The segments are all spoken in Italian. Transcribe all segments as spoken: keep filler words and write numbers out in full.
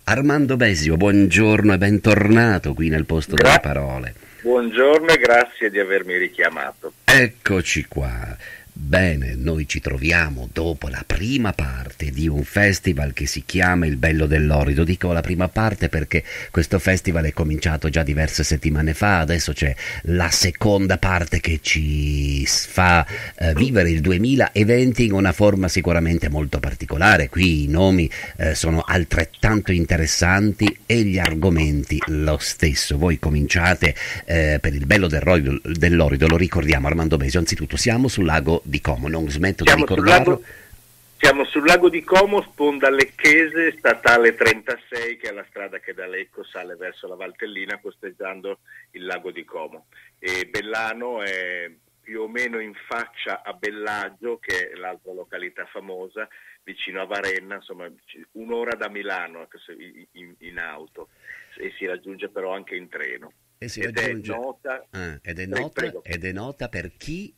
Armando Besio, buongiorno e bentornato qui nel posto Gra- delle parole. Buongiorno e grazie di avermi richiamato. Eccoci qua. Bene, noi ci troviamo dopo la prima parte di un festival che si chiama Il Bello dell'Orido. Dico la prima parte perché questo festival è cominciato già diverse settimane fa, adesso c'è la seconda parte che ci fa eh, vivere il duemilaventi in una forma sicuramente molto particolare. Qui i nomi eh, sono altrettanto interessanti e gli argomenti lo stesso. Voi cominciate eh, per Il Bello dell'Orido, dell'Orido, lo ricordiamo Armando Besio, anzitutto siamo sul lago di Como, non smetto Siamo di ricordarlo. Sul lago, siamo sul lago di Como, sponda Lecchese, statale trentasei, che è la strada che da Lecco sale verso la Valtellina, costeggiando il lago di Como. E Bellano è più o meno in faccia a Bellaggio, che è l'altra località famosa, vicino a Varenna, insomma un'ora da Milano in, in auto, e si raggiunge però anche in treno. E si ed, raggiunge... è nota, ah, ed, è prego, nota, prego. ed è nota per chi?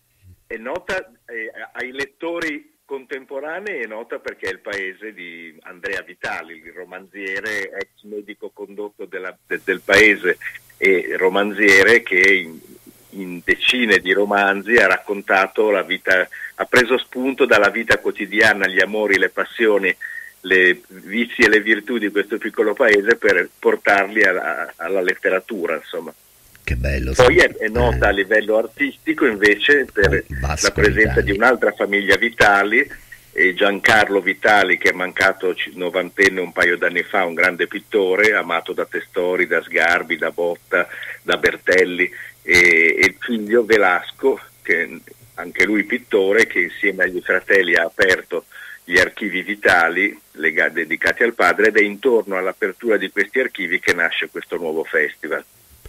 È nota eh, ai lettori contemporanei, è nota perché è il paese di Andrea Vitali, il romanziere, ex medico condotto della, de, del paese e romanziere che in, in decine di romanzi ha raccontato la vita, ha preso spunto dalla vita quotidiana, gli amori, le passioni, le vizi e le virtù di questo piccolo paese per portarli alla, alla letteratura, insomma. Che bello. Poi è, è nota eh. a livello artistico invece per Vasco la presenza Vitali. di un'altra famiglia Vitali, e Giancarlo Vitali, che è mancato novantenne un paio d'anni fa, un grande pittore amato da Testori, da Sgarbi, da Botta, da Bertelli, e, e il figlio Velasco, che anche lui pittore, che insieme agli fratelli ha aperto gli archivi Vitali legati, dedicati al padre, ed è intorno all'apertura di questi archivi che nasce questo nuovo festival.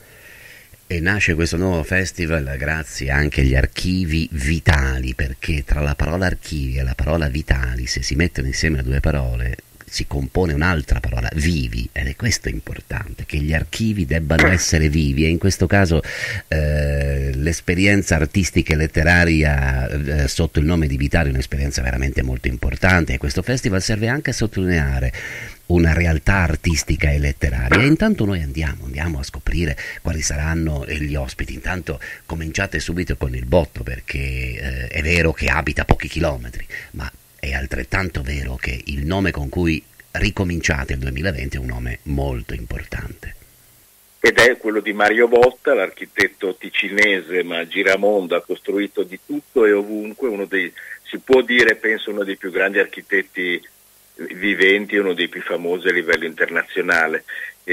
E nasce questo nuovo festival grazie anche agli archivi Vitali, perché tra la parola archivi e la parola Vitali, se si mettono insieme le due parole, si compone un'altra parola, vivi, ed è questo importante, che gli archivi debbano essere vivi, e in questo caso eh, l'esperienza artistica e letteraria eh, sotto il nome di Vitali è un'esperienza veramente molto importante, e questo festival serve anche a sottolineare una realtà artistica e letteraria. E intanto noi andiamo, andiamo a scoprire quali saranno gli ospiti. Intanto cominciate subito con il botto, perché eh, è vero che abita a pochi chilometri, ma è altrettanto vero che il nome con cui ricominciate il duemilaventi è un nome molto importante. Ed è quello di Mario Botta, l'architetto ticinese ma giramondo, ha costruito di tutto e ovunque, uno dei, si può dire, penso, uno dei più grandi architetti viventi, uno dei più famosi a livello internazionale.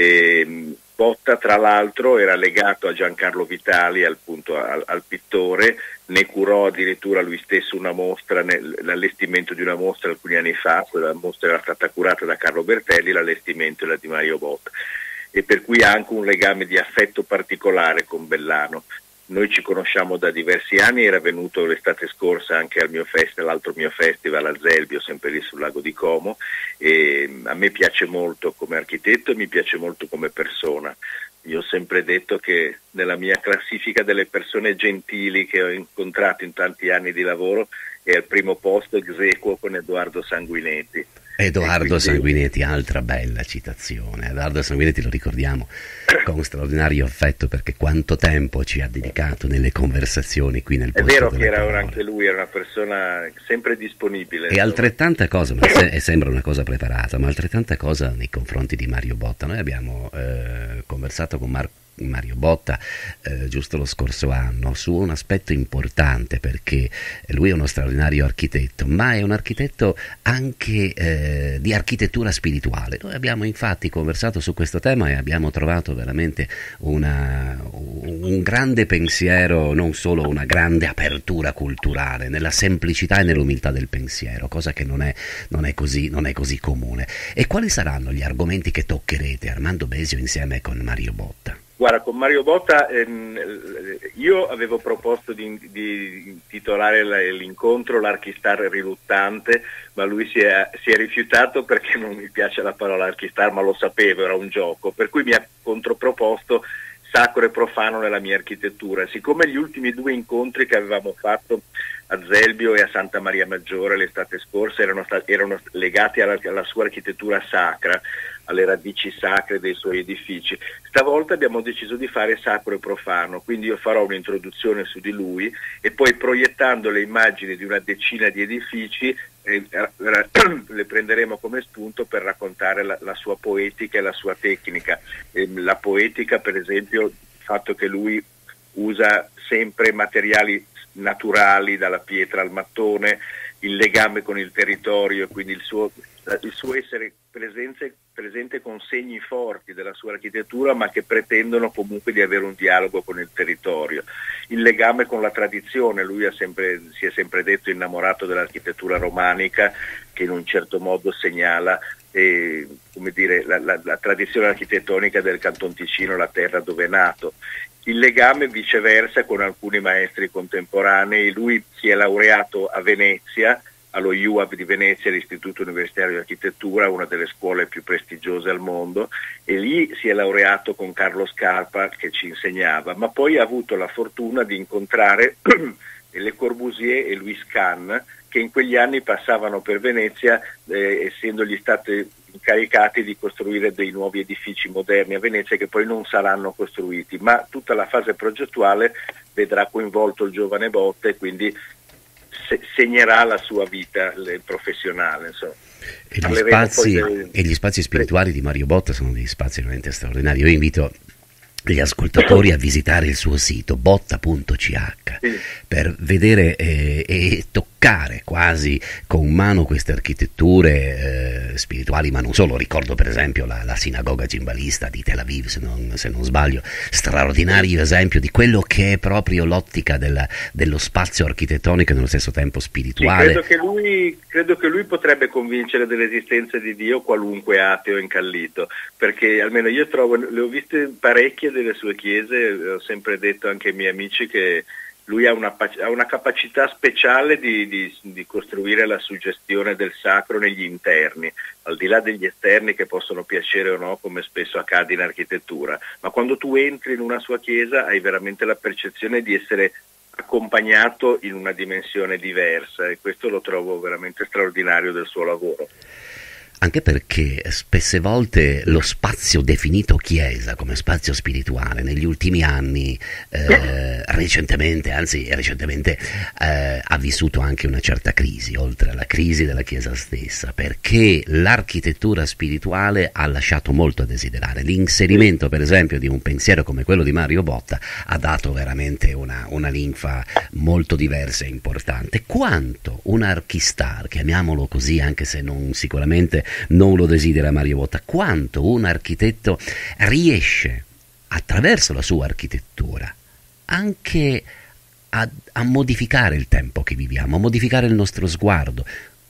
E Botta, tra l'altro, era legato a Giancarlo Vitali, al, punto, al, al pittore, ne curò addirittura lui stesso una mostra, l'allestimento di una mostra alcuni anni fa. Quella mostra era stata curata da Carlo Bertelli, l'allestimento era di Mario Botta, e per cui ha anche un legame di affetto particolare con Bellano. Noi ci conosciamo da diversi anni, era venuto l'estate scorsa anche al mio festival, l'altro mio festival a Zelbio, sempre lì sul lago di Como, e a me piace molto come architetto e mi piace molto come persona. Io ho sempre detto che nella mia classifica delle persone gentili che ho incontrato in tanti anni di lavoro è al primo posto ex aequo con Edoardo Sanguinetti. Edoardo quindi... Sanguinetti, altra bella citazione. Edoardo Sanguinetti lo ricordiamo con straordinario affetto, perché quanto tempo ci ha dedicato nelle conversazioni qui nel È posto vero delle che era parole. anche lui era una persona sempre disponibile. E altrettanta cosa, ma se, e sembra una cosa preparata, ma altrettanta cosa nei confronti di Mario Botta. Noi abbiamo eh, conversato con Marco Mario Botta eh, giusto lo scorso anno su un aspetto importante, perché lui è uno straordinario architetto, ma è un architetto anche eh, di architettura spirituale. Noi abbiamo infatti conversato su questo tema e abbiamo trovato veramente una, un grande pensiero, non solo una grande apertura culturale, nella semplicità e nell'umiltà del pensiero, cosa che non è, non è così, non è così comune. E quali saranno gli argomenti che toccherete, Armando Besio, insieme con Mario Botta? Guarda, con Mario Botta ehm, io avevo proposto di, di intitolare l'incontro l'Archistar riluttante, ma lui si è, si è rifiutato perché non mi piace la parola Archistar, ma lo sapevo, era un gioco, per cui mi ha controproposto sacro e profano nella mia architettura. Siccome gli ultimi due incontri che avevamo fatto a Zelbio e a Santa Maria Maggiore l'estate scorsa erano, stati, erano legati alla, alla sua architettura sacra, alle radici sacre dei suoi edifici. Stavolta abbiamo deciso di fare sacro e profano, quindi io farò un'introduzione su di lui e poi, proiettando le immagini di una decina di edifici, eh, le prenderemo come spunto per raccontare la, la sua poetica e la sua tecnica. Eh, la poetica, per esempio, il fatto che lui usa sempre materiali naturali, dalla pietra al mattone, il legame con il territorio, quindi il suo, il suo essere presente, presente con segni forti della sua architettura, ma che pretendono comunque di avere un dialogo con il territorio. Il legame con la tradizione, lui ha sempre, si è sempre detto innamorato dell'architettura romanica, che in un certo modo segnala eh, come dire, la, la, la tradizione architettonica del Canton Ticino, la terra dove è nato. Il legame viceversa con alcuni maestri contemporanei. Lui si è laureato a Venezia, allo I U A B di Venezia, l'Istituto Universitario di Architettura, una delle scuole più prestigiose al mondo, e lì si è laureato con Carlo Scarpa che ci insegnava, ma poi ha avuto la fortuna di incontrare Le Corbusier e Louis Kahn, che in quegli anni passavano per Venezia, eh, essendogli stati incaricati di costruire dei nuovi edifici moderni a Venezia, che poi non saranno costruiti, ma tutta la fase progettuale vedrà coinvolto il giovane Botta e quindi se- segnerà la sua vita le- professionale, insomma. E gli, spazi, delle... e gli spazi spirituali di Mario Botta sono degli spazi veramente straordinari. Io invito gli ascoltatori a visitare il suo sito botta punto c h sì. per vedere eh, e toccare quasi con mano queste architetture eh, spirituali, ma non solo. Ricordo per esempio la, la sinagoga gimbalista di Tel Aviv, se non, se non sbaglio, straordinario esempio di quello che è proprio l'ottica della, dello spazio architettonico e nello stesso tempo spirituale. Sì, credo che lui, credo che lui potrebbe convincere dell'esistenza di Dio qualunque ateo incallito, perché almeno io trovo, le ho viste parecchie delle sue chiese, ho sempre detto anche ai miei amici che lui ha una, ha una capacità speciale di, di, di costruire la suggestione del sacro negli interni, al di là degli esterni che possono piacere o no, come spesso accade in architettura, ma quando tu entri in una sua chiesa hai veramente la percezione di essere accompagnato in una dimensione diversa, e questo lo trovo veramente straordinario del suo lavoro. Anche perché spesse volte lo spazio definito chiesa come spazio spirituale negli ultimi anni eh, recentemente, anzi recentemente eh, ha vissuto anche una certa crisi, oltre alla crisi della chiesa stessa, perché l'architettura spirituale ha lasciato molto a desiderare. L'inserimento per esempio di un pensiero come quello di Mario Botta ha dato veramente una, una linfa molto diversa e importante. Quanto un archistar, chiamiamolo così anche se non sicuramente non lo desidera Mario Botta, quanto un architetto riesce attraverso la sua architettura anche a, a modificare il tempo che viviamo, a modificare il nostro sguardo.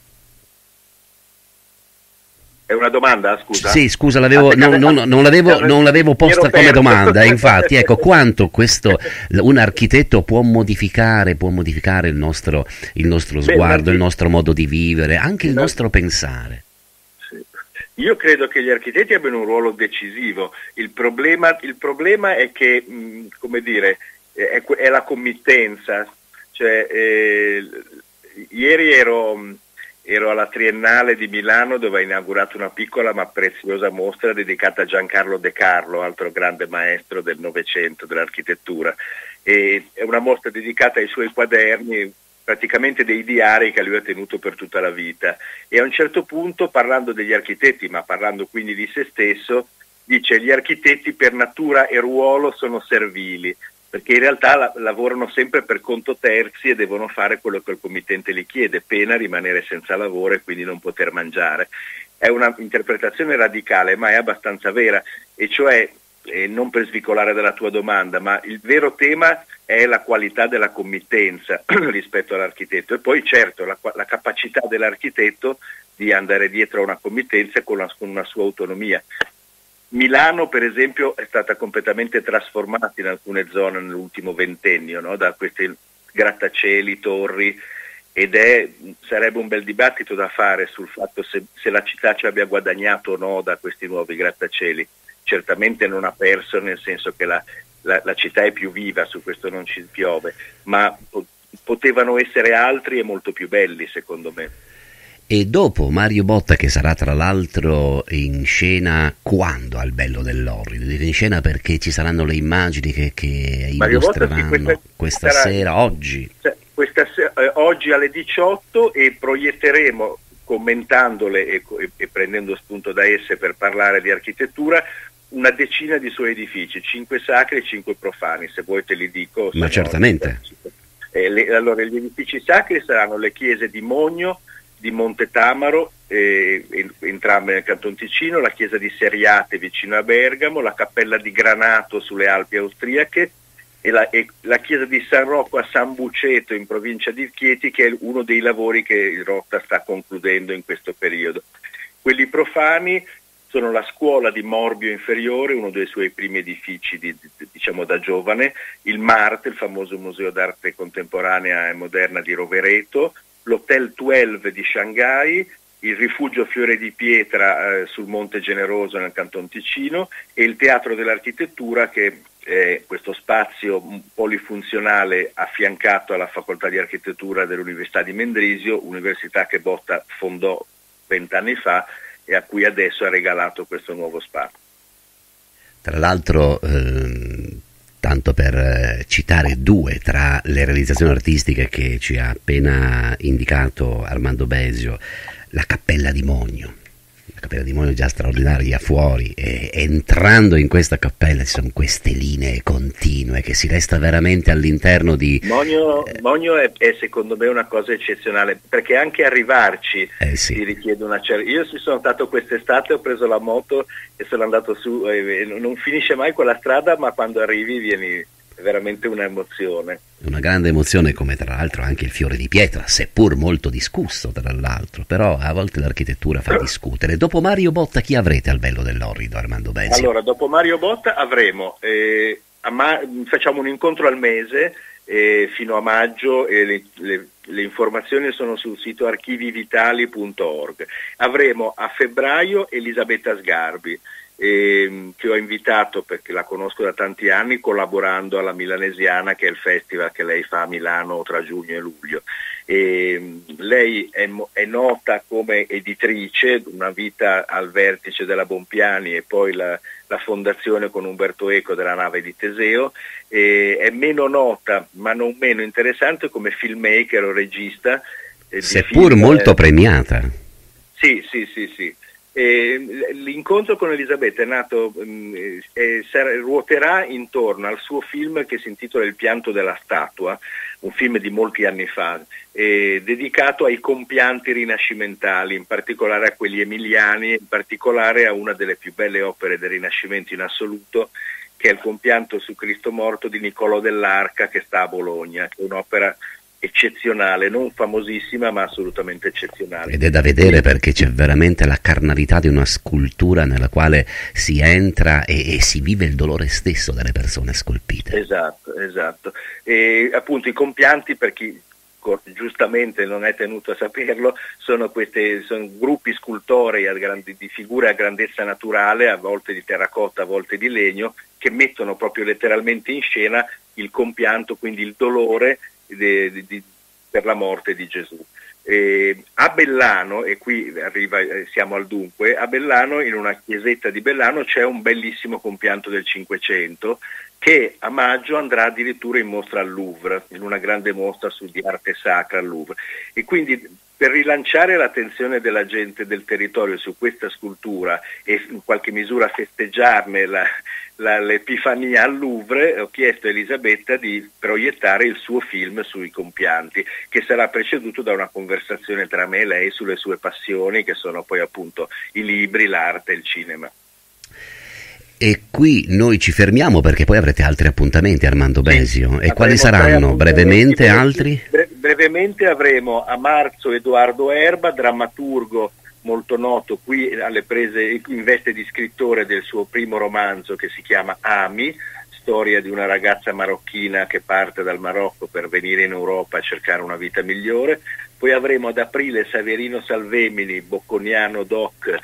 È una domanda, scusa? Sì, scusa, l'avevo, non, non, non, l'avevo, non l'avevo posta come domanda, infatti, ecco, quanto questo, un architetto può modificare, può modificare il nostro, il nostro sguardo, il nostro modo di vivere, anche il nostro pensare. Io credo che gli architetti abbiano un ruolo decisivo. Il problema, il problema è che, mh, come dire, è, è la committenza. Cioè, eh, ieri ero, ero alla Triennale di Milano, dove ha inaugurato una piccola ma preziosa mostra dedicata a Giancarlo De Carlo, altro grande maestro del Novecento dell'architettura. E è una mostra dedicata ai suoi quaderni, praticamente dei diari che lui ha tenuto per tutta la vita, e a un certo punto, parlando degli architetti, ma parlando quindi di se stesso, dice: gli architetti per natura e ruolo sono servili, perché in realtà la- lavorano sempre per conto terzi e devono fare quello che il committente gli chiede, pena rimanere senza lavoro e quindi non poter mangiare. È una interpretazione radicale, ma è abbastanza vera, e cioè, eh, non per svicolare dalla tua domanda, ma il vero tema è la qualità della committenza rispetto all'architetto, e poi certo la, la capacità dell'architetto di andare dietro a una committenza con, la, con una sua autonomia. Milano per esempio è stata completamente trasformata in alcune zone nell'ultimo ventennio, no? Da questi grattacieli, torri, ed è, sarebbe un bel dibattito da fare sul fatto se, se la città ci abbia guadagnato o no da questi nuovi grattacieli. Certamente non ha perso, nel senso che la La, la città è più viva, su questo non ci piove, ma potevano essere altri e molto più belli, secondo me. E dopo Mario Botta, che sarà tra l'altro in scena quando al Bello dell'Orrido? Dico in scena perché ci saranno le immagini che, che illustreranno Botta, sì, questa, questa sarà, sera, oggi. Cioè, questa se- eh, oggi alle diciotto, e proietteremo, commentandole e, e, e prendendo spunto da esse per parlare di architettura, una decina di suoi edifici, cinque sacri e cinque profani, se vuoi te li dico. Ma certamente. No, eh, le, allora, gli edifici sacri saranno le chiese di Mogno, di Monte Tamaro, eh, entrambe nel Canton Ticino, la chiesa di Seriate vicino a Bergamo, la cappella di Granato sulle Alpi austriache e la, e la chiesa di San Rocco a San Buceto in provincia di Chieti, che è uno dei lavori che Rotta sta concludendo in questo periodo. Quelli profani sono la scuola di Morbio Inferiore, uno dei suoi primi edifici di, di, diciamo da giovane, il MART, il famoso museo d'arte contemporanea e moderna di Rovereto, l'Hotel dodici di Shanghai, il rifugio Fiore di Pietra eh, sul Monte Generoso nel Canton Ticino e il Teatro dell'Architettura, che è questo spazio polifunzionale affiancato alla Facoltà di Architettura dell'Università di Mendrisio, università che Botta fondò vent'anni fa e a cui adesso ha regalato questo nuovo spazio. Tra l'altro, ehm, tanto per eh, citare due tra le realizzazioni artistiche che ci ha appena indicato Armando Besio, la Cappella di Mogno. La Cappella di Mogno è già straordinaria fuori, e entrando in questa cappella ci sono queste linee continue che si resta veramente all'interno di... Mogno, eh, Mogno è, è secondo me una cosa eccezionale, perché anche arrivarci eh sì. si richiede una certa... Io ci sono stato quest'estate, ho preso la moto e sono andato su, e non finisce mai quella strada, ma quando arrivi vieni... veramente un'emozione. Una grande emozione, come tra l'altro anche il Fiore di Pietra, seppur molto discusso tra l'altro, però a volte l'architettura fa discutere. Dopo Mario Botta chi avrete al Bello dell'Orrido, Armando Besio? Allora, dopo Mario Botta avremo, eh, a ma- facciamo un incontro al mese eh, fino a maggio, e le, le, le informazioni sono sul sito archivivitali punto org. Avremo a febbraio Elisabetta Sgarbi, Eh, che ho invitato perché la conosco da tanti anni, collaborando alla Milanesiana, che è il festival che lei fa a Milano tra giugno e luglio. E, lei è, è nota come editrice, una vita al vertice della Bompiani e poi la, la fondazione con Umberto Eco della Nave di Teseo. E, è meno nota ma non meno interessante come filmmaker o regista, eh, seppur film, molto eh, premiata. Sì, sì, sì, sì. Eh, l'incontro con Elisabetta è nato, eh, eh, ruoterà intorno al suo film che si intitola Il pianto della statua, un film di molti anni fa, eh, dedicato ai compianti rinascimentali, in particolare a quelli emiliani, in particolare a una delle più belle opere del Rinascimento in assoluto, che è il compianto su Cristo morto di Niccolò dell'Arca, che sta a Bologna, che è un'opera eccezionale, non famosissima ma assolutamente eccezionale. Ed è da vedere perché c'è veramente la carnalità di una scultura nella quale si entra e, e si vive il dolore stesso delle persone scolpite. Esatto, esatto. E appunto i compianti, per chi giustamente non è tenuto a saperlo, sono questi sono gruppi scultorei a grandi, di figure a grandezza naturale, a volte di terracotta, a volte di legno, che mettono proprio letteralmente in scena il compianto, quindi il dolore Di, di, per la morte di Gesù. Eh, a Bellano, e qui arriva, eh, siamo al dunque, a Bellano, in una chiesetta di Bellano, c'è un bellissimo compianto del Cinquecento che a maggio andrà addirittura in mostra al Louvre, in una grande mostra su di arte sacra al Louvre. E quindi, per rilanciare l'attenzione della gente del territorio su questa scultura e in qualche misura festeggiarne la, la, l'Epifania al Louvre, ho chiesto a Elisabetta di proiettare il suo film sui compianti, che sarà preceduto da una conversazione tra me e lei sulle sue passioni, che sono poi appunto i libri, l'arte e il cinema. E qui noi ci fermiamo perché poi avrete altri appuntamenti, Armando Besio. Sì, e quali saranno? Brevemente altri? Bre- brevemente avremo a marzo Edoardo Erba, drammaturgo molto noto, qui alle prese in veste di scrittore del suo primo romanzo che si chiama Ami, storia di una ragazza marocchina che parte dal Marocco per venire in Europa a cercare una vita migliore. Poi avremo ad aprile Saverino Salvemini, bocconiano doc,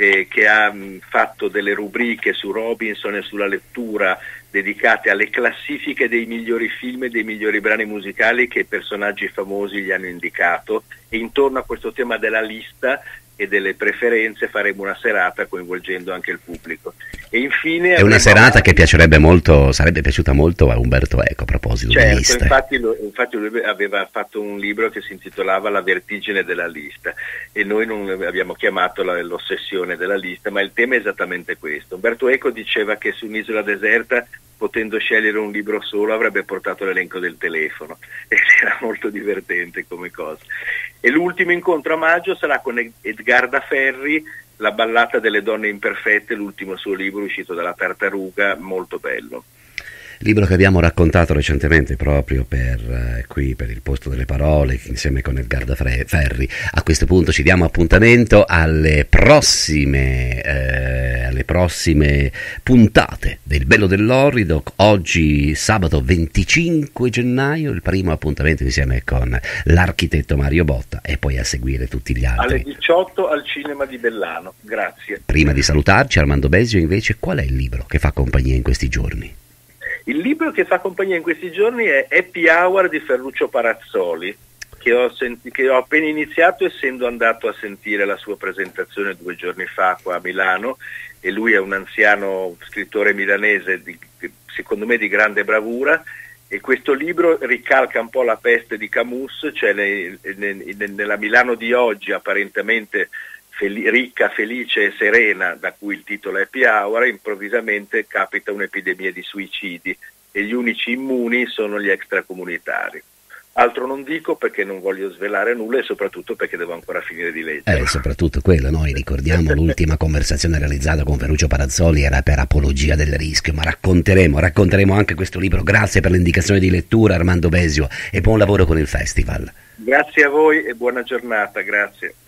eh, che ha mh, fatto delle rubriche su Robinson e sulla lettura dedicate alle classifiche dei migliori film e dei migliori brani musicali che personaggi famosi gli hanno indicato, e intorno a questo tema della lista e delle preferenze faremo una serata coinvolgendo anche il pubblico. E infine è una serata che piacerebbe molto, sarebbe piaciuta molto a Umberto Eco, a proposito certo, delle liste. Infatti, lo, infatti lui aveva fatto un libro che si intitolava La vertigine della lista, e noi non abbiamo chiamato la, l'ossessione della lista, ma il tema è esattamente questo. Umberto Eco diceva che su un'isola deserta, potendo scegliere un libro solo, avrebbe portato l'elenco del telefono, e era molto divertente come cosa. E l'ultimo incontro a maggio sarà con Edgarda Ferri, La ballata delle donne imperfette, l'ultimo suo libro uscito dalla Tartaruga, molto bello. Libro che abbiamo raccontato recentemente proprio per eh, qui per il Posto delle Parole insieme con Edgarda Ferri. A questo punto ci diamo appuntamento alle prossime eh, alle prossime puntate del Bello dell'Orrido. Oggi sabato venticinque gennaio il primo appuntamento insieme con l'architetto Mario Botta, e poi a seguire tutti gli altri alle diciotto al Cinema di Bellano. Grazie. Prima di salutarci, Armando Besio, invece, qual è il libro che fa compagnia in questi giorni? Il libro che fa compagnia in questi giorni è Happy Hour di Ferruccio Parazzoli, che ho, senti- che ho appena iniziato, essendo andato a sentire la sua presentazione due giorni fa qua a Milano, e lui è un anziano scrittore milanese di, secondo me di grande bravura, e questo libro ricalca un po' la peste di Camus, cioè ne, ne, ne, nella Milano di oggi apparentemente Fel- ricca, felice e serena, da cui il titolo Happy Hour, improvvisamente capita un'epidemia di suicidi e gli unici immuni sono gli extracomunitari. Altro non dico perché non voglio svelare nulla, e soprattutto perché devo ancora finire di leggere. Eh, soprattutto quello, noi ricordiamo l'ultima conversazione realizzata con Ferruccio Parazzoli era per Apologia del rischio, ma racconteremo, racconteremo anche questo libro. Grazie per l'indicazione di lettura, Armando Besio, e buon lavoro con il festival. Grazie a voi e buona giornata, grazie.